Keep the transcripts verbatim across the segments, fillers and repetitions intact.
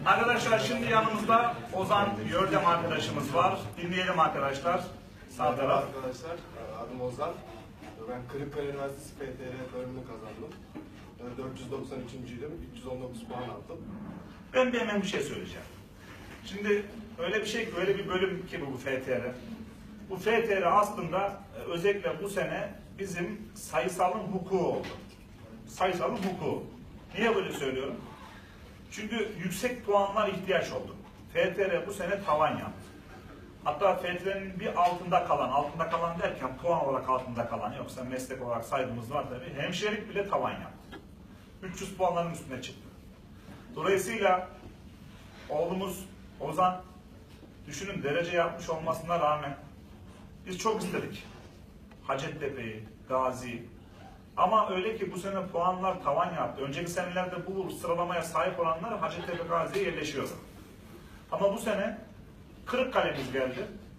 Arkadaşlar şimdi yanımızda Ozan Yördem arkadaşımız var. Dinleyelim arkadaşlar. Sağ Merhaba arkadaşlar, adım Ozan. Ben Kırıkkale Üniversitesi F T R bölümünü kazandım. dört yüz doksan üçüncüydüm, üç yüz on dokuz puan aldım. Ben bir hemen bir şey söyleyeceğim. Şimdi öyle bir şey ki, öyle bir bölüm ki bu F T R. Bu F T R aslında özellikle bu sene bizim sayısalın hukuku oldu. Sayısalın hukuku. Niye böyle söylüyorum? Çünkü yüksek puanlar ihtiyaç oldu. F T R bu sene tavan yaptı. Hatta F T R'nin bir altında kalan, altında kalan derken puan olarak altında kalan, yoksa meslek olarak saydığımız var tabii, hemşirelik bile tavan yaptı. üç yüz puanların üstüne çıktı. Dolayısıyla oğlumuz Ozan, düşünün, derece yapmış olmasına rağmen biz çok istedik Hacettepe'yi, Gazi'yi. Ama öyle ki bu sene puanlar tavan yaptı. Önceki senelerde bu sıralamaya sahip olanlar Hacettepe, Gazi'ye yerleşiyordu. Ama bu sene Kırıkkale'miz geldi.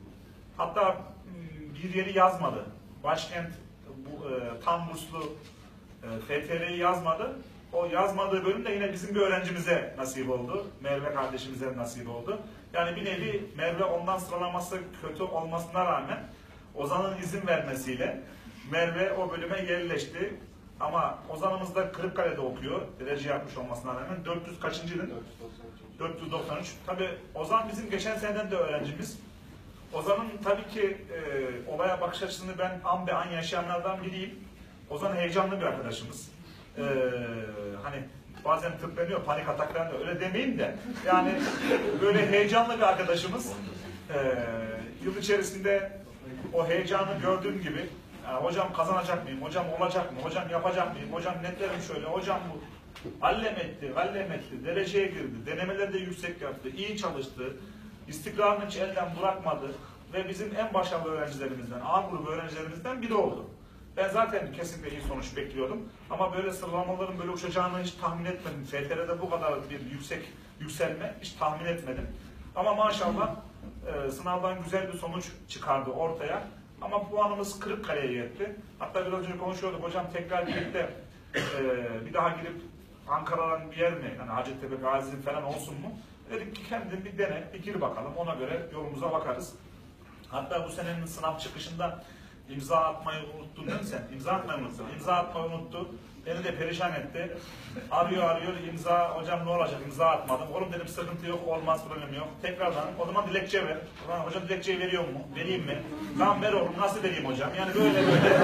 Hatta bir yeri yazmadı. Başkent bu, e, tam burslu e, F T R'yi yazmadı. O yazmadığı bölüm de yine bizim bir öğrencimize nasip oldu. Merve kardeşimize nasip oldu. Yani bir nevi Merve ondan sıralaması kötü olmasına rağmen Ozan'ın izin vermesiyle Merve o bölüme yerleşti. Ama Ozan'ımız da Kırıkkale'de okuyor. Derece yapmış olmasına rağmen. dört yüz kaçıncıydın? dört yüz doksan üç. Tabii Ozan bizim geçen seneden de öğrencimiz. Ozan'ın tabii ki e, olaya bakış açısını ben an be an yaşayanlardan biriyim. Ozan heyecanlı bir arkadaşımız. E, hani bazen tıklanıyor, panik ataklarında, öyle demeyeyim de. Yani böyle heyecanlı bir arkadaşımız. E, yıl içerisinde o heyecanı gördüğüm gibi, yani hocam kazanacak mıyım, hocam olacak mı, hocam yapacak mıyım, hocam netlerim şöyle, hocam bu. Allem etti, allem etti, dereceye girdi, denemeleri de yüksek yaptı, iyi çalıştı, istikrarını hiç elden bırakmadı ve bizim en başarılı öğrencilerimizden, A grubu öğrencilerimizden biri oldu. Ben zaten kesinlikle iyi sonuç bekliyordum ama böyle sıralamaların böyle uçacağını hiç tahmin etmedim. F T R'de bu kadar bir yüksek yükselme hiç tahmin etmedim. Ama maşallah e, sınavdan güzel bir sonuç çıkardı ortaya. Ama puanımız Kırıkkale'ye yetti. Hatta biraz önce konuşuyorduk, hocam tekrar girip de e, bir daha girip Ankara'dan bir yer mi, yani Hacettepe, Gazi falan olsun mu? Dedik ki kendin bir dene, bir gir bakalım, ona göre yolumuza bakarız. Hatta bu senenin sınav çıkışında imza atmayı unuttun değil mi sen? İmza atmayı unuttun. İmza atmayı unuttu. Beni de perişan etti. Arıyor arıyor, imza, hocam ne olacak, imza atmadım. Oğlum dedim, sıkıntı yok, olmaz, problem yok. Tekrardan, o zaman dilekçe ver. Hocam dilekçeyi veriyor mu? Vereyim mi? Tamam ver oğlum, nasıl vereyim hocam? Yani böyle böyle.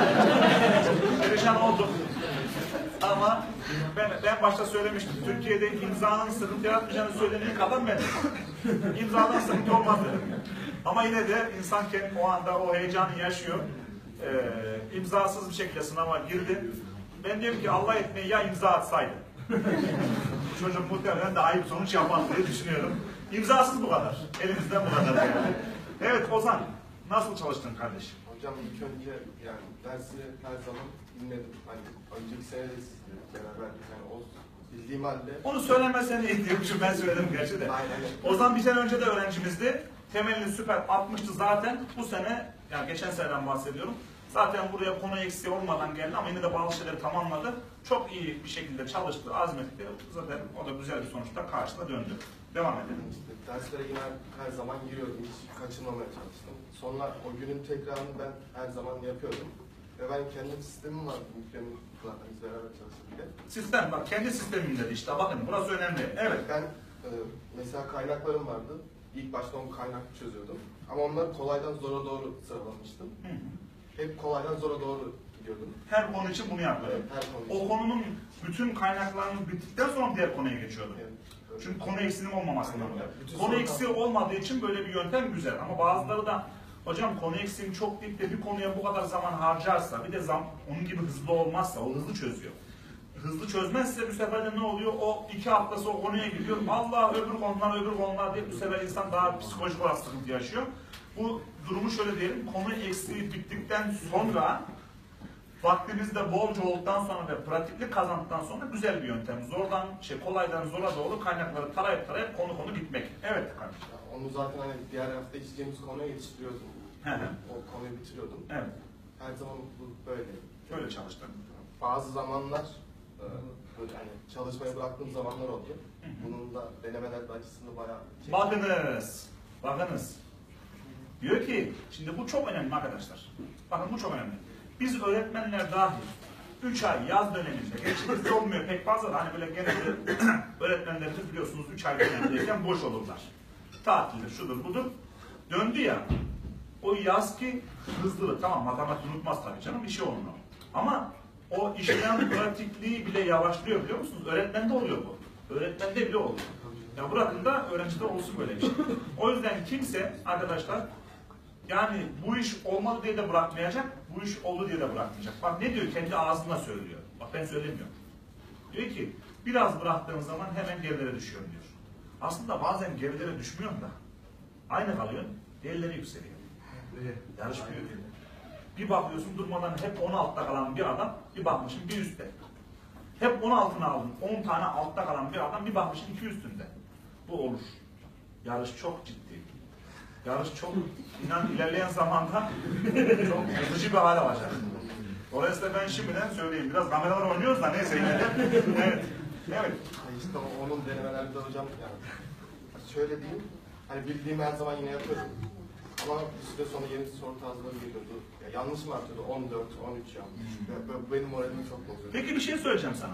Perişan oldum. Ama ben, ben başta söylemiştim, Türkiye'de imzanın sıkıntı yaratmayacağını söylemeyen kadar ben. İmzadan sıkıntı olmaz dedim. Ama yine de insan kendi o anda o heyecanı yaşıyor. Ee, imzasız bir şekilde sınava girdi. Ben diyorum ki Allah etmeyi ya imza atsaydı. Bu çocuk muhtemelen daha iyi bir sonuç yapmaz diye düşünüyorum. İmzasız bu kadar. Elimizden bu kadar yani. Evet Ozan, nasıl çalıştın kardeşim? Hocam ilk önce yani dersi her zaman dinledim. Hani önceki sene de sizle beraber yani o bildiğim halde. Onu söylemezsen iyi diyormuşum, ben söyledim gerçi de. Aynen. Ozan bir sene önce de öğrencimizdi. Temelini süper atmıştı zaten. Bu sene, yani geçen seneden bahsediyorum. Zaten buraya konu eksiği olmadan geldi ama yine de bazı şeyleri tamamladı. Çok iyi bir şekilde çalıştı, azmetti. Zaten o da güzel bir sonuçta karşıda döndü. Devam edelim. İşte derslere yine her zaman giriyordum, hiç kaçırmamaya çalıştım. Sonra o günün tekrarını ben her zaman yapıyordum. Ve ben kendi sistemim var, mükemmel zaten biz beraber çalıştık bile. Sistem, bak kendi sistemim dedi işte, bakın burası önemli. Evet. Ben e, mesela kaynaklarım vardı. İlk başta onu kaynak çözüyordum. Ama onları kolaydan zora doğru sıralamıştım. Hı hı. Hep kolaydan zora doğru gidiyordum. Her konu için bunu yaptı. Evet, her konu için. O konunun bütün kaynaklarını bittikten sonra diğer konuya geçiyordu. Evet. Çünkü konu eksiğinin olmamasından dolayı. Bütün Konu sorular... eksiği olmadığı için böyle bir yöntem güzel. Ama bazıları da hocam konu eksiğim çok deyip de bir konuya bu kadar zaman harcarsa, bir de zam, onun gibi hızlı olmazsa, o hızlı çözüyor. Hızlı çözmezse bu sefer de ne oluyor? O iki haftası o konuya gidiyor. Allah öbür konular, öbür konular diye bu sefer insan daha psikolojik olarak sıkıntı yaşıyor. Bu durumu şöyle diyelim, konu eksiği bittikten sonra, vaktimizde bolca olduktan sonra ve pratiklik kazandıktan sonra güzel bir yöntem. Zordan, şey kolaydan zora doğru kaynakları tarayıp tarayıp konu konu gitmek. Evet kardeşim. Onu zaten hani diğer hafta işleyeceğimiz konuya yetiştiriyordum. O konuyu bitiriyordum. Evet. Her zaman bu böyle. Böyle çalıştım. Bazı zamanlar böyle hani çalışmayı bıraktığım zamanlar oldu. Bunun da denemelerde açısını bayağı... Bakınız, bakınız. Diyor ki, şimdi bu çok önemli arkadaşlar. Bakın bu çok önemli. Biz öğretmenler dahil üç ay yaz döneminde, geçtiğimiz olmuyor pek fazla da hani böyle genelde öğretmenlerimiz biliyorsunuz üç ay dönemindeyken boş olurlar. Tatildir, şudur budur. Döndü ya, o yaz ki hızlılık, tamam matematik unutmaz tabii canım, işi onun. Ama o işlem pratikliği bile yavaşlıyor biliyor musunuz? Öğretmende oluyor bu. Öğretmende bile oluyor. Ya bırakın da öğrencide olsun böyle bir şey. O yüzden kimse arkadaşlar yani bu iş olmadı diye de bırakmayacak, bu iş oldu diye de bırakmayacak. Bak ne diyor? Kendi ağzına söylüyor. Bak ben söylemiyorum. Diyor ki biraz bıraktığın zaman hemen gerilere düşüyorum diyor. Aslında bazen gerilere düşmüyorum da aynı kalıyorsun, değerleri yükseliyor. Yarış büyük. Bir bakıyorsun durmadan hep on altta kalan bir adam, bir bakmışsın bir üstte. Hep on altına aldın, on tane altta kalan bir adam, bir bakmışsın iki üstünde. Bu olur. Yarış çok ciddi. Yarış çok, inan ilerleyen zamanda çok üzücü bir hale alacak. Dolayısıyla ben şimdiden söyleyeyim, biraz kameralar oynuyoruz da neyse yine de. Evet. Evet. İşte onun denemelerde hocam yani şöyle diyeyim, hani bildiğimi her zaman yine yapıyorum. Ama bir süre sonra yeni soru tarzları geliyordu. Ya yanlış mı atıyordu? on dört, on üç yanlış. Hmm. Benim moralimi çok bozuyor. Peki bir şey söyleyeceğim sana.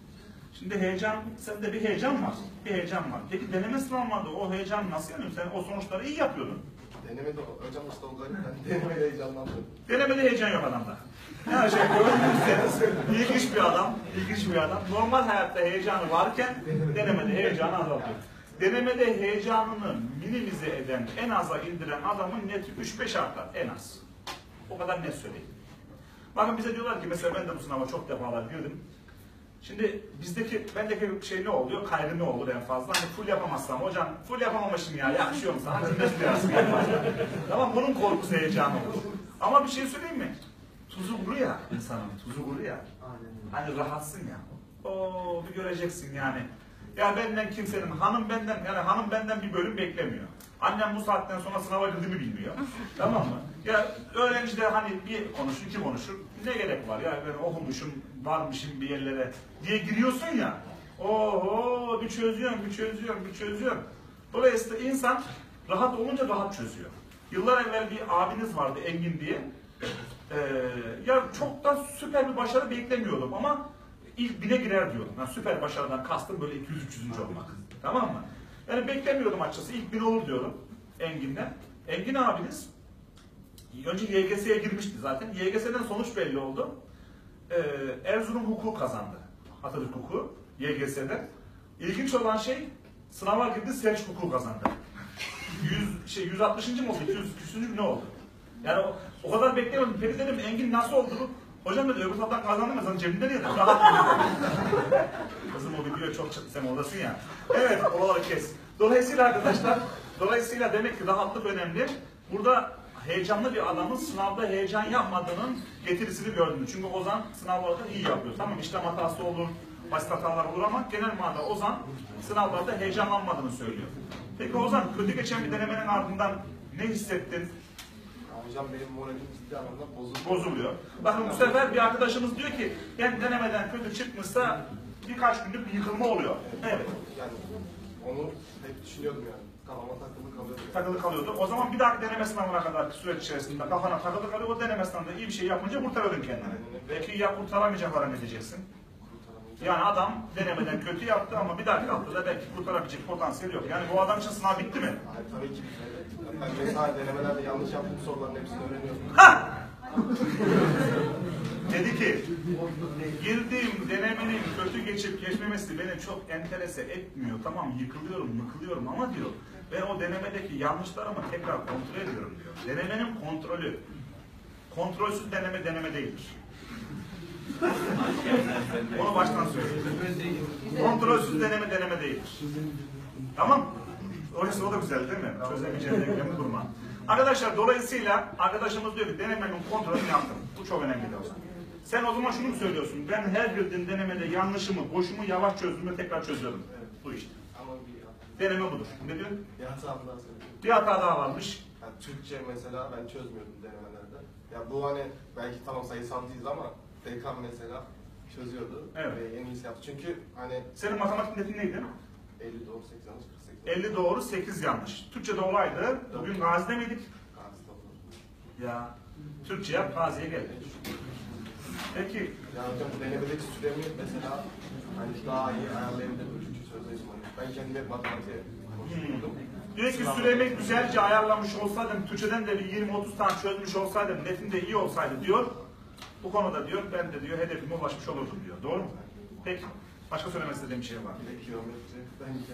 Şimdi heyecan, sende bir heyecan var. Bir heyecan var. Peki deneme sınavında o heyecan nasıl yanıyor? Sen o sonuçları iyi yapıyordun. Denemede hocam işte o garip. Ben denemede heyecanlandım. Denemede heyecan yok adamda. Her şey gördüğünüzde ilginç bir adam, ilginç bir adam. Normal hayatta heyecanı varken denemede heyecanı azaltıyor. Denemede heyecanını minimize eden, en aza indiren adamın neti üç beş artar en az. O kadar net söyleyeyim. Bakın bize diyorlar ki mesela ben de bu sınava çok defalar girdim. Şimdi bizdeki, bendeki şey ne oluyor? Kaygı ne olur en fazla? Hani full yapamazsam, hocam full yapamamışım ya, yakışıyor mu sana? Dinleş biraz yapmazlar. Tamam, bunun korkusu heyecanı olur. Ama bir şey söyleyeyim mi? Tuzu kuru ya insanın, tuzu kuru ya. Hani rahatsın ya. Oo, bir göreceksin yani. Ya benden kimsenin, hanım benden, yani hanım benden bir bölüm beklemiyor. Annem bu saatten sonra sınava girdiğimi bilmiyor. Tamam mı? Ya öğrenci de hani bir konuşur, iki konuşur. Ne gerek var ya ben okumuşum, varmışım bir yerlere diye giriyorsun ya. Oho, bir çözüyorum, bir çözüyorum, bir çözüyorum. Dolayısıyla insan rahat olunca rahat çözüyor. Yıllar evvel bir abiniz vardı Engin diye. Ee, ya çok da süper bir başarı beklemiyordum ama ilk bine girer diyordum. Yani süper başarıdan kastım böyle iki yüz üç yüzüncü olmak. Tamam mı? Yani beklemiyordum açıkçası. İlk bin olur diyordum Engin'den. Engin abiniz önce Y G S'ye girmişti zaten. Y G S'den sonuç belli oldu. Ee, Erzurum hukuku kazandı. Atatürk hukuku Y G S'de. İlginç olan şey sınava girdi, Selçuk hukuku kazandı. yüz, şey, yüz altmışıncı mı oldu? iki yüz küsüncü ne oldu? Yani o, o kadar beklemedim. Peki dedim Engin nasıl oldu? Hocam dedi öbür taraftan kazandın mı? Sen cebinde niye? Rahat Kızım o video çok çıktı, sen oradasın ya. Evet, oraları kes. Dolayısıyla arkadaşlar, dolayısıyla demek ki rahatlık önemli. Burada heyecanlı bir adamın sınavda heyecan yapmadığının getirisini gördüm. Çünkü Ozan sınavlarda iyi yapıyor. Tamam, işlem hatası olur, basit hatalar olur ama genel manada Ozan sınavlarda heyecanlanmadığını söylüyor. Peki Ozan, kötü geçen bir denemenin ardından ne hissettin? Hocam benim moralim ciddi anlamda bozuluyor. Bozuluyor. Bakın bu sefer bir arkadaşımız diyor ki ben denemeden kötü çıkmışsa birkaç günlük bir yıkılma oluyor. Evet. Yani onu hep düşünüyordum yani. Kafama takılı kalıyordu. Takılı kalıyordu. O zaman bir dahaki deneme sınavına kadar süreç içerisinde kafana takılı kalıyor. O deneme sınavında iyi bir şey yapınca kurtarıyordun kendini. Belki ya kurtaramayacaklara ne diyeceksin? Yani adam denemeden kötü yaptı ama bir dahaki haftada belki kurtarabilecek potansiyeli yok. Yani bu adam için sınav bitti mi? Hayır tabii ki. Ben mesela denemelerde yanlış yaptığım soruların hepsini öğreniyorum. Ha! Dedi ki, girdiğim denemenin kötü geçip geçmemesi beni çok enterese etmiyor. Tamam yıkılıyorum, mıkılıyorum ama diyor, ben o denemedeki yanlışlarımı tekrar kontrol ediyorum diyor. Denemenin kontrolü, kontrolsüz deneme deneme değildir. Onu baştan söyleyeyim. Kontrolsüz deneme deneme değildir. Tamam? Dolayısıyla o da güzel değil mi? Çözemeyeceğin denklemi kurma. Arkadaşlar dolayısıyla arkadaşımız diyor ki denemenin kontrolünü yaptım. Bu çok önemli de o zaman. Sen o zaman şunu mu söylüyorsun? Ben her girdiğim denemede yanlışımı, boşumu yavaş çözdüm ve tekrar çözüyorum. Evet. Bu işte. Ama bir hata. Deneme budur. Ne diyorsun? Bir hata daha söyleyeyim. Bir hata daha varmış. Yani Türkçe mesela ben çözmüyordum denemelerde. Ya bu hani belki tamam sayısal değiliz ama Dekan mesela çözüyordu. Evet. Ve en iyisi yaptı. Çünkü hani Senin matematik netin neydi? elli doğru sekiz yanlış kırk sekiz. elli doğru, sekiz yanlış. Türkçe'de olaydı. Bugün Gazi'de miydik? Gazi'de olur. Ya. Türkçe yap, Gazi'ye gel. Peki. Yani hocam bu denemedeki süremi mesela hani daha iyi ayarlayabilirim üçüncü sözleşme. Ben kendime matematiğe konuşuyordum. Hmm. Diyor ki süremi güzelce ayarlamış olsaydım, Türkçeden de bir yirmi otuz tane çözmüş olsaydım, netim de iyi olsaydı diyor. Bu konuda diyor, ben de diyor hedefime ulaşmış olurdum diyor. Doğru mu? Peki. Başka söylemek istediğim bir şey var mı? Bir de kilometre bence.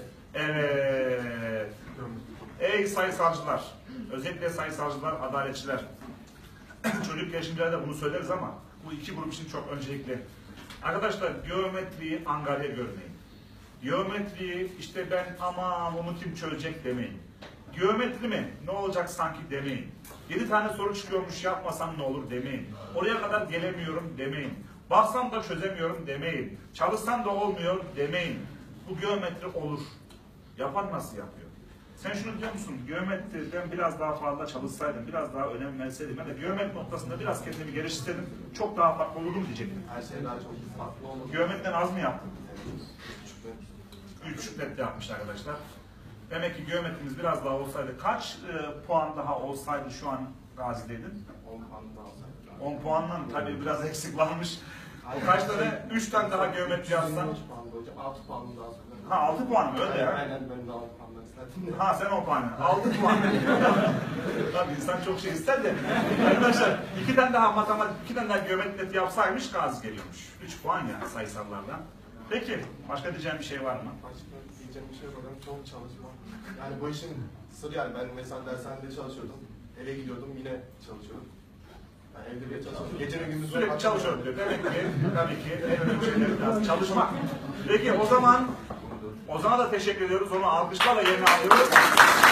Evet. Ey sayısalcılar, özellikle sayısalcılar, adaletçiler. Çocuk gelişimcilere de bunu söyleriz ama bu iki grup için çok öncelikli. Arkadaşlar geometriyi angarya görmeyin. Geometriyi işte ben aman onu kim çözecek demeyin. Geometri mi? Ne olacak sanki demeyin. Yedi tane soru çıkıyormuş yapmasam ne olur demeyin. Oraya kadar gelemiyorum demeyin. Baksam da çözemiyorum demeyin. Çalışsam da olmuyor demeyin. Bu geometri olur. Yapan nasıl yapıyor? Sen şunu biliyor musun? Geometriden biraz daha fazla çalışsaydım, biraz daha önem verseydim, ben de geometri noktasında biraz kendimi geliştirseydim çok daha farklı olurdum diyecektim. Her şey daha çok farklı olur. Geometriden az mı yaptın? Evet. üç net yapmış arkadaşlar. Demek ki geometrimiz biraz daha olsaydı, kaç e, puan daha olsaydı şu an Gazi'deydin? on puan daha olsaydı. on puandan tabii biraz eksik varmış. O kaç tane? üç tane daha geometri yazsan? üç puan da hocam. altı puan daha sonra. Ha altı puan mı? Öyle ya. Aynen ben de altı puandan istedim. Ha sen on puan. altı puan. Tabii insan çok şey ister de. Arkadaşlar iki tane daha matematik, iki tane daha geometri neti yapsaymış Gazi geliyormuş. üç puan ya sayısallardan. Peki başka diyeceğim bir şey var mı? Başka diyeceğim bir şey var. Çok çalışma. Yani bu işin sırrı yani ben mesela dershanede çalışıyordum. Eve gidiyordum yine çalışıyordum. Yani evde bile çalışıyordum. Gece ve gündüz Sürekli çalışıyorum diyor. Demek ki tabii ki en önemli şeyler biraz çalışmak. Peki o zaman Ozan'a da teşekkür ediyoruz. Onu alkışlarla yerine alıyoruz.